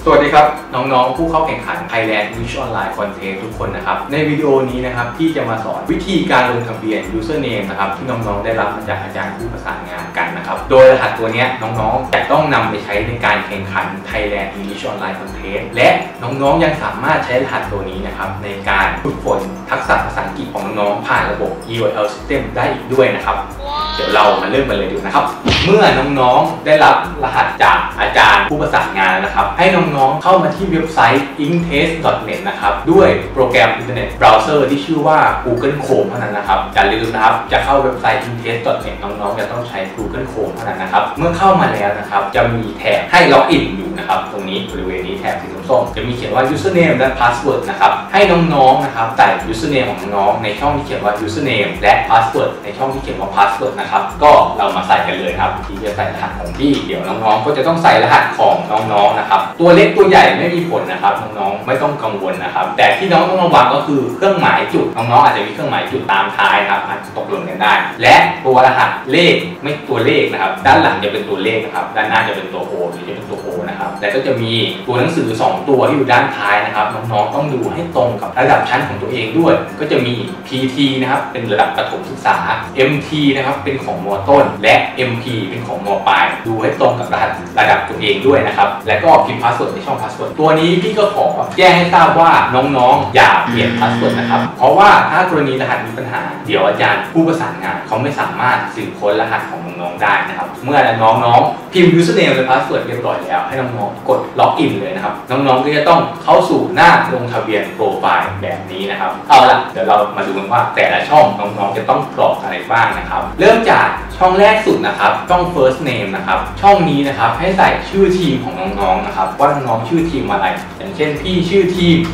สวัสดีครับน้องๆผู้เข้าแข่งขัน Thailand English Online Contest ทุกคนนะครับในวิดีโอนี้นะครับที่จะมาสอนวิธีการลงทะเบียน username นะครับที่น้องๆได้รับมาจากอาจารย์ผู้ประสานงานกันนะครับโดยรหัสตัวนี้น้องๆจะต้องนำไปใช้ในการแข่งขัน Thailand English Online Contest และน้องๆยังสามารถใช้รหัสตัวนี้นะครับในการฝึกฝนทักษะภาษาอังกฤษของน้องๆผ่านระบบ EOL System ได้อีกด้วยนะครับเดี๋ยวเรามาเริ่มกันเลยดีนะครับเมื่อน้องๆได้รับรหัสจากอาจารย์ผู้ประสานงานนะครับให้น้องๆเข้ามาที่เว็บไซต์ ingtest.net นะครับด้วยโปรแกรมอินเทอร์เน็ตเบราว์เซอร์ที่ชื่อว่า Google Chrome เท่านั้นนะครับอย่าลืมนะครับจะเข้าเว็บไซต์ ingtest.net น้องๆจะต้องใช้ Google Chrome เท่านั้นนะครับเมื่อเข้ามาแล้วนะครับจะมีแถบให้ล็อกอินอยู่นะครับตรงนี้บริเวณนี้แถบสีส้มๆจะมีเขียนว่า username และ password นะครับให้น้องๆนะครับใส่ username ของน้องในช่องที่เขียนว่า username และ password ในช่องที่เขียนว่า password นะครับก็เรามาใส่กันเลยครับที่จะใส่รหัสของพี่เดี๋ยวน้องๆก็จะต้องใส่รหัสของน้องๆนะครับตัวเล็กตัวใหญ่ไม่มีผลนะครับน้องๆไม่ต้องกังวลนะครับแต่ที่น้องต้องระวังก็คือเครื่องหมายจุดน้องๆอาจจะมีเครื่องหมายจุดตามท้ายครับอาจจะตกหล่นกันได้และตัวรหัสเลขไม่ตัวเลขนะครับด้านหลังจะเป็นตัวเลขนะครับด้านหน้าจะเป็นตัว O หรือจะเป็นตัว O นะครับและก็จะมีตัวหนังสือ2ตัวที่อยู่ด้านท้ายนะครับน้องๆต้องดูให้ตรงกับระดับชั้นของตัวเองด้วยก็จะมี PT นะครับเป็นระดับประถมศึกษา MT นะครับเป็นของม.ต้นและ MP เป็นของม.ปลายดูให้ตรงกับรหัสระดับตัวเองด้วยนะครับและก็พิมพ์พาสเวิร์ดในช่องพาสเวิร์ดตัวนี้พี่ก็ขอแจ้งให้ทราบว่าน้องๆอย่าเปลี่ยนพาสเวิร์ดนะครับเพราะว่าถ้ากรณีรหัสมีปัญหาเดี๋ยวอาจารย์ผู้ประสานงานเขาไม่สามารถสืบค้นรหัสของน้องๆได้นะครับเมื่อน้องๆพิมพ์ username และ password เรียบร้อยแล้วให้น้องๆกดล็อกอินเลยนะครับน้องๆก็จะต้องเข้าสู่หน้าลงทะเบียนโปรไฟล์แบบนี้นะครับเอาล่ะเดี๋ยวเรามาดูกันว่าแต่ละช่องน้องๆจะต้องกรอกอะไรบ้างนะครับเริ่มจากช่องแรกสุดนะครับช่อง first name นะครับช่องนี้นะครับให้ใส่ชื่อทีมของน้องๆนะครับว่าน้องๆชื่อทีมอะไรอย่างเช่นพี่ชื่อทีม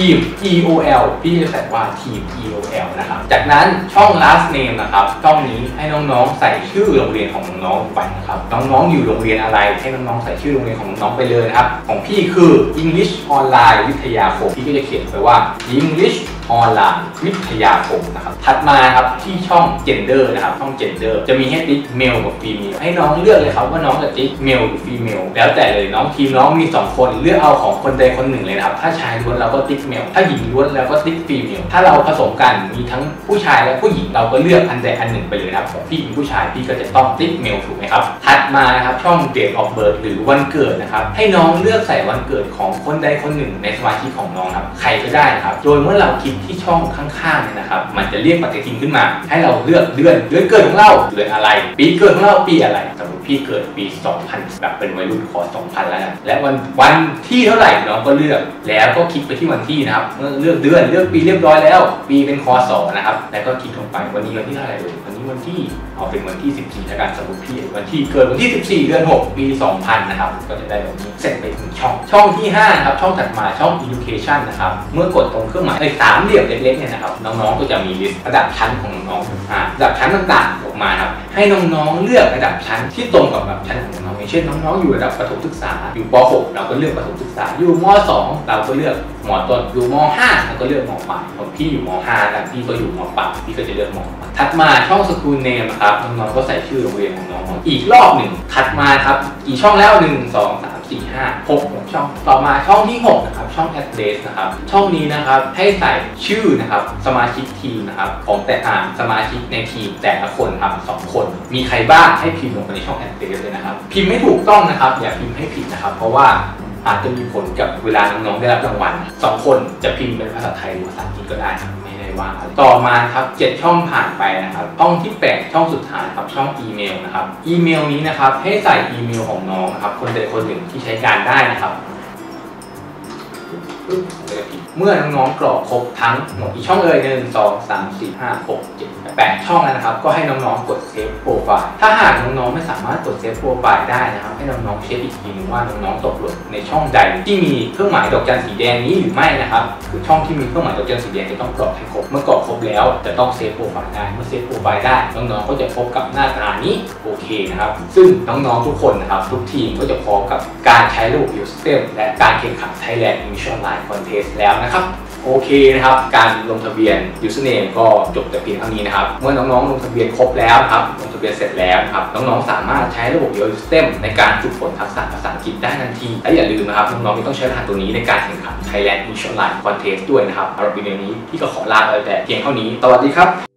EOL พี่จะใส่ว่าทีม EOL นะครับจากนั้นช่อง last name นะครับช่องนี้ให้น้องๆใส่ชื่อโรงเรียนของน้องๆไปนะครับน้องๆอยู่โรงเรียนอะไรให้น้องๆใส่ชื่อโรงเรียนของน้องๆไปเลยนะครับของพี่คือ English Online วิทยาคมพี่ก็จะเขียนไปว่า English Online วิทยาคมนะครับถัดมาครับที่ช่อง gender นะครับช่อง gender จะมีให้ติ๊ก male กับ female ให้น้องเลือกเลยครับว่าน้องจะติ๊ก male หรือ female แล้วแต่เลยน้องทีมน้องมี2คนเลือกเอาของคนใดคนหนึ่งเลยนะครับถ้าชายล้วนเราก็ติ๊ก male ถ้าหญิงล้วนเราก็ติ๊ก female ถ้าเราผสมกันมีทั้งผู้ชายและผู้หญิงเราก็เลือกอันใดอันหนึ่งไปเลยครับของพี่เป็นผู้ชายพี่ก็จะต้องติ๊ก male ถูกไหมครับถัดมานะครับช่อง date of birth หรือวันเกิดนะครับให้น้องเลือกใส่วันเกิดของคนใดคนหนึ่งในสมาชิกของน้องครับใครก็ได้นะครับโดยเมื่อเราคลิกที่ช่องข้างๆเนี่ยนะครับมันจะเรียกปฏิทินขึ้นมาให้เราเลือกเดือนเกิดของเราเดือนอะไรปีเกิดของเราปีอะไรสมมติพี่เกิดปี 2000แบบเป็นวัยรุ่นขอ 2000 แล้วนะและวันที่เท่าไหร่น้องก็เลือกแล้วก็คลิกไปที่วันที่นะครับเมื่อเลือกเดือนเลือกปีเรียบร้อยแล้วปีเป็นคศนะครับแล้วก็คลิกลงไปวันนี้วันที่เท่าไหร่เลยวันนี้วันที่เอาเป็นวันที่14แล้วกันสมมติพี่วันที่เกิดวันที่14เดือน6ปี 2000นะครับก็จะได้แบบนี้เสร็จไปถึงช่องที่5ครับช่องถัดมาช่อง education นะครับเมื่อกดตรงเครื่องหมายเลข3เหลี่ยมเล็กๆเนี่ยนะครับน้องๆก็จะมีลิสต์ระดับชั้นของน้องๆระดับชั้นต่างๆออกมาครับให้น้องๆเลือกระดับชั้นที่ตรงกับระดับชั้นของน้องอย่างเช่นน้องๆอยู่ระดับประถมศึกษาอยู่ป .6 เราก็เลือกประถมศึกษาอยู่ม .2 เราก็เลือกม ต้นอยู่ม .5 เราก็เลือกม ปลายของพี่อยู่ม .5 แต่พี่ก็อยู่ม ปลายพี่ก็จะเลือกม ปลายถัดมาช่อง school name ครับน้องๆก็ใส่ชื่อโรงเรียนของน้องอีกรอบหนึ่งถัดมาครับกี่ช่องแล้ว1 2 3 4 5 6ช่องต่อมาช่องที่6นะครับช่อง address นะครับช่องนี้นะครับให้ใส่ชื่อนะครับสมาชิกทีมนะครับของแต่สมาชิกในทีมแต่ละคนครับ2คนมีใครบ้างให้พิมพ์ลงไปในช่อง address เลยนะครับพิมพ์ไม่ถูกต้องนะครับอย่าพิมพ์ให้ผิดนะครับเพราะว่าอาจจะมีผลกับเวลาน้องๆได้รับรางวัล2คนจะพิมพ์เป็นภาษาไทยหรือภาษาอังกฤษก็ได้ครับไม่ได้ว่าอะไรต่อมาครับ7ช่องผ่านไปนะครับช่องที่8ช่องสุดท้ายครับช่องอีเมลนะครับอีเมลนี้นะครับให้ใส่อีเมลของน้องนะครับคนใดคนหนึ่งที่ใช้การได้นะครับเมื่อน้องๆกรอกครบทั้งหมดกี่ช่องเลย1 2 3 4 5 6 7 8ช่องแล้วนะครับก็ให้น้องๆกดเซฟโปรไฟล์ถ้าหากน้องๆไม่สามารถกดเซฟโปรไฟล์ได้นะครับให้น้องๆเช็คอีกทีนึงว่าน้องๆตกหล่นในช่องใดที่มีเครื่องหมายดอกจันสีแดงนี้หรือไม่นะครับคือช่องที่มีเครื่องหมายดอกจันสีแดงจะต้องกรอกให้ครบเมื่อกรอกครบแล้วจะต้องเซฟโปรไฟล์ได้เมื่อเซฟโปรไฟล์ได้น้องๆก็จะพบกับหน้าตานี้โอเคนะครับซึ่งน้องๆทุกคนนะครับทุกทีมก็จะพร้อมกับการใช้ระบบ System และการแข่งขัน Thailand English Online Contest แล้วนะครับโอเคนะครับการลงทะเบียน username ก็จบแต่เพียงเท่านี้นะครับเมื่อน้องๆลงทะเบียนครบแล้วครับลงทะเบียนเสร็จแล้วครับน้องๆสามารถใช้ระบบ Yo System ในการฝึกฝนทักษะภาษาอังกฤษได้ทันทีและอย่าลืมนะครับน้องๆต้องใช้รหัสตัวนี้ในการแข่งขัน Thailand English Online Contest ด้วยนะครับสำหรับวิดีโอนี้พี่ก็ขอลาไปแต่เพียงเท่านี้สวัสดีครับ